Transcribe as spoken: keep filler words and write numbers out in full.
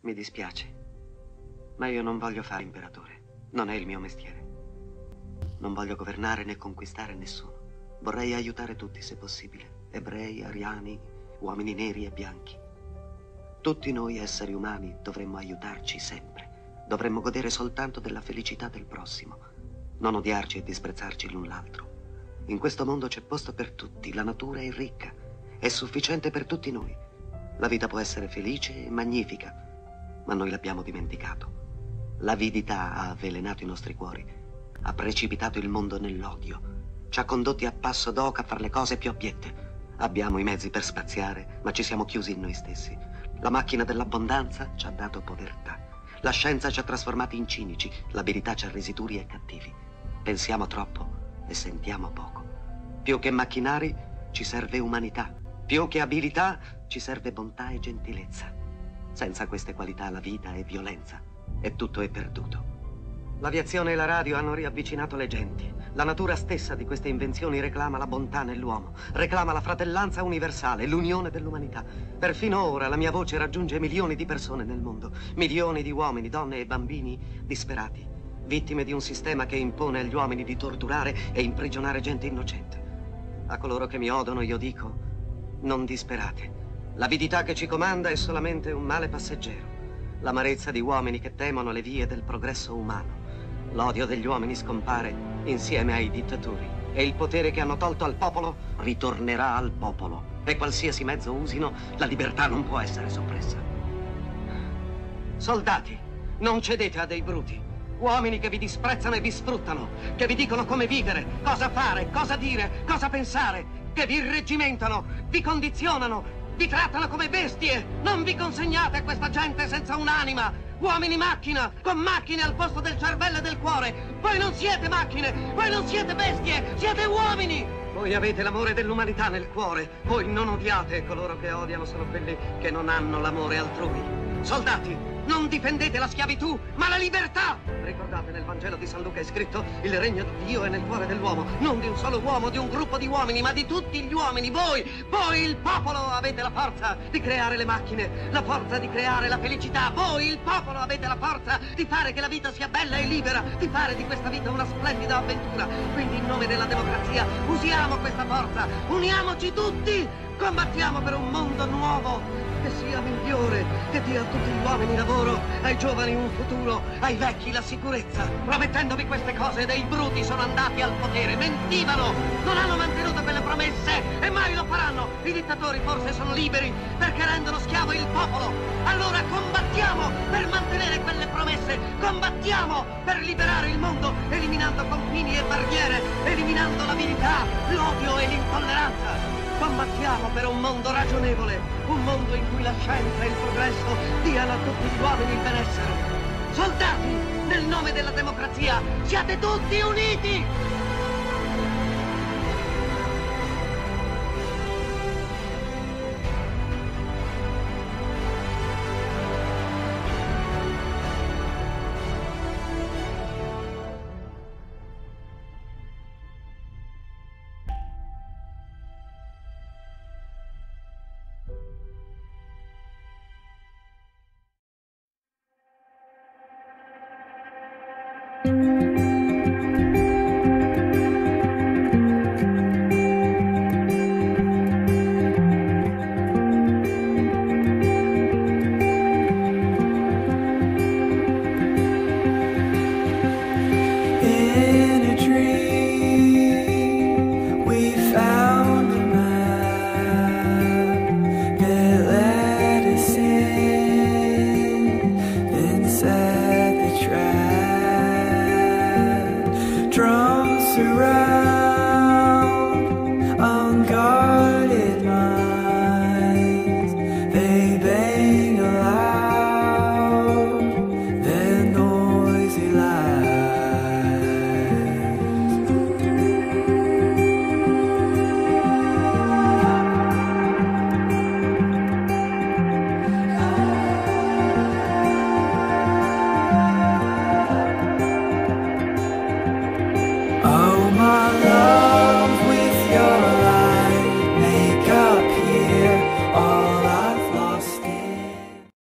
Mi dispiace, ma io non voglio fare imperatore. Non è il mio mestiere. Non voglio governare né conquistare nessuno. Vorrei aiutare tutti, se possibile. Ebrei, ariani, uomini neri e bianchi. Tutti noi esseri umani dovremmo aiutarci sempre. Dovremmo godere soltanto della felicità del prossimo. Non odiarci e disprezzarci l'un l'altro. In questo mondo c'è posto per tutti. La natura è ricca. È sufficiente per tutti noi. La vita può essere felice e magnifica, ma noi l'abbiamo dimenticato. L'avidità ha avvelenato i nostri cuori, ha precipitato il mondo nell'odio, ci ha condotti a passo d'oca a fare le cose più abiette. Abbiamo i mezzi per spaziare, ma ci siamo chiusi in noi stessi. La macchina dell'abbondanza ci ha dato povertà. La scienza ci ha trasformati in cinici, l'abilità ci ha resi duri e cattivi. Pensiamo troppo e sentiamo poco. Più che macchinari ci serve umanità. Più che abilità ci serve bontà e gentilezza. Senza queste qualità la vita è violenza e tutto è perduto. L'aviazione e la radio hanno riavvicinato le genti. La natura stessa di queste invenzioni reclama la bontà nell'uomo, reclama la fratellanza universale, l'unione dell'umanità. Perfino ora la mia voce raggiunge milioni di persone nel mondo, milioni di uomini, donne e bambini disperati, vittime di un sistema che impone agli uomini di torturare e imprigionare gente innocente. A coloro che mi odono io dico: non disperate. L'avidità che ci comanda è solamente un male passeggero. L'amarezza di uomini che temono le vie del progresso umano. L'odio degli uomini scompare insieme ai dittatori. E il potere che hanno tolto al popolo ritornerà al popolo. E qualsiasi mezzo usino, la libertà non può essere soppressa. Soldati, non cedete a dei bruti. Uomini che vi disprezzano e vi sfruttano, che vi dicono come vivere, cosa fare, cosa dire, cosa pensare, che vi irreggimentano, vi condizionano, vi trattano come bestie. Non vi consegnate a questa gente senza un'anima. Uomini macchina, con macchine al posto del cervello e del cuore. Voi non siete macchine, voi non siete bestie, siete uomini. Voi avete l'amore dell'umanità nel cuore. Voi non odiate, coloro che odiano sono quelli che non hanno l'amore altrui. Soldati, non difendete la schiavitù, ma la libertà! Ricordate, nel Vangelo di San Luca è scritto: il regno di Dio è nel cuore dell'uomo. Non di un solo uomo, di un gruppo di uomini, ma di tutti gli uomini. Voi, voi il popolo, avete la forza di creare le macchine, la forza di creare la felicità. Voi, il popolo, avete la forza di fare che la vita sia bella e libera, di fare di questa vita una splendida avventura. Quindi, in nome della democrazia, usiamo questa forza, uniamoci tutti, combattiamo per un mondo nuovo, che sia migliore, che dia a tutti gli uomini lavoro, ai giovani un futuro, ai vecchi la sicurezza. Promettendovi queste cose, dei bruti sono andati al potere, mentivano, non hanno mantenuto quelle promesse e mai lo faranno. I dittatori forse sono liberi perché rendono schiavo il popolo. Allora combattiamo per mantenere quelle promesse, combattiamo per liberare il mondo, eliminando confini e barriere, eliminando l'avidità, l'odio e l'intolleranza. Combattiamo per un mondo ragionevole, un mondo in cui la scienza e il progresso diano a tutti gli uomini il benessere. Soldati, nel nome della democrazia, siate tutti uniti! Thank you.